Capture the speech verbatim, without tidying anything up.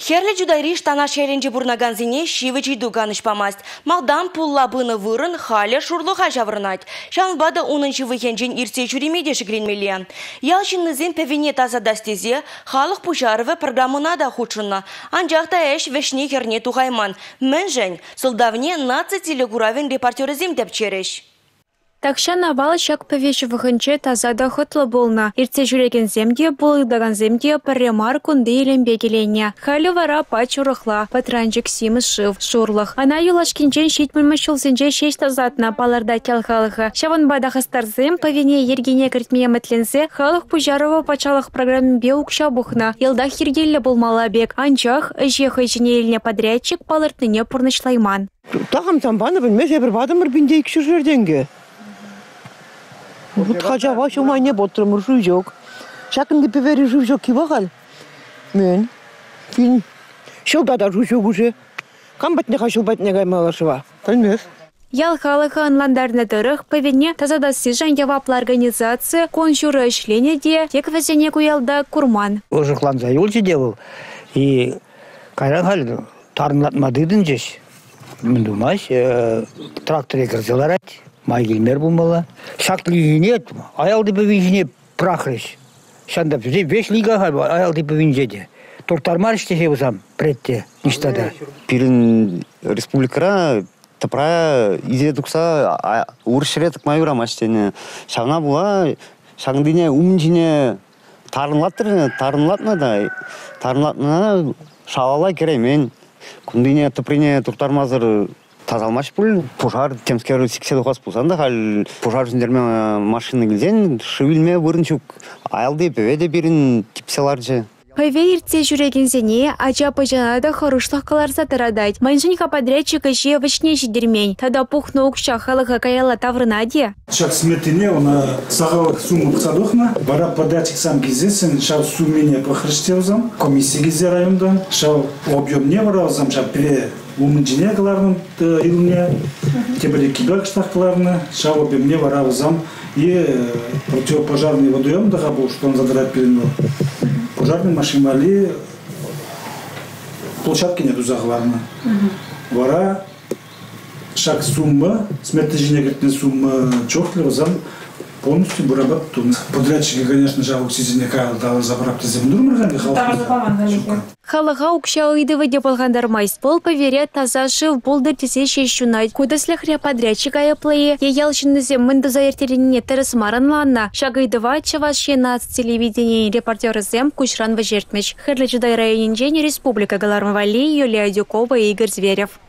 Херле жудайриш тана шеренче бурнаганзине шивычи дуганышпамаст. Малдан пуллабыны вырын хале шурлыха жаврынать. Шанбада унынчы выхенчен ирсе чуримеде шигренмеле. Ялшиннызен певине таза дастезе халық пужарывы программына да худшынна. Анжақта эш вешне херне тухайман. Мэнжен солдавне наци телегуравен репортерызем деп череш. Такша навал шак повещу выхынче тазада хытлы болна. Ирце жүреген земде, болыдаган земде паремар кунды елембе келене. Халі вара пач урықла, патранжик симыз шыв, шурлық. Ана юлашкинчен шетмілмі шулсенже шеш тазатна паларда кел халықы. Шаван бада хастарзым, повине ергене кіртмее мәтленсе, халық пужарова пачалық программбе укша бухна. Елда хиргелі болмала бек. Анчах, жехай жіне еліне подрядчик палыртныне пурнышлайман. Тағам тамбаны білмес, ебір бадымыр бінде икші жерденге. Вот хотя бы у меня ботрым жужок. Шакын певери жужок кивагал. Мен. Фин. Шелда да жужок уже. Камбат не хочу бать не гаймалашва. Понимаешь? Ял халыха анландарны дырых певене тазадасы жаньяваплы организация конжуры işлене де тек везене куялда курман. Ожыклан заюлчы девыл. И кайран халі тарынлатмадыдын жеш. Мен думаш, тракторе кірзелар әт. Майгелмер булмала. Шаклы нет, аялды бевинжине прахрыш. Шанда веш лига хал, аялды бевинжеде. Туртармар иштеше бусам предте ништада. Пирин республикара тапра изе дукса уршретик майура маштене. Шаңа була, шаңдыне умжине тарынлаттыр, тарынлатна да. Тарынлатна шавала керемен. Кундыне таприне туртармазыр тазалмаш бұл, пожар темскері секседі қас болсанда, хал пожар жүндермен машины келден, шывілме бұрыншук, аялды бөведе берін типселаржы. Паве иртсе жүреген зене, ача пажанада хорошлық қаларса тарадайд. Манжыньха подрядчика же вачне жидермень. Тада пухну укша халыға каяла таврынаде. Шак сметіне, она сағалық сумму қсадухна. Бара подрядчик сам гизесен, шак суммене похрыштеузам. Комиссия гизе райондан. Шак объемне вараузам, шак пре умынчине каларным илне. Тебеле кибак штахкаларны. Шак объемне вараузам. И противопожарный водоем дагабу, что он задрать перенул. Пожарный машинали площадки нету заглавно. Вара шаг сумма, сметежине гретне сумма чохлева зам полностью бурабат тун. Подрядчики, конечно же, оксизине кайл дал забрать землю. Халыға укша ыйдывы деп алғандар майст бол поверят тазашы болдыр тесе шешунайт. Кудаслях подрядчик аяплые, еялшынызем мынды заертереніне тіріс маранланна. Шагыйдыва чаваш шенац телевидение репортеры зем кучран вожертмеч. Хырлы Жудай районинжен республика Галармавали, Юлия Дюкова и Игорь Зверев.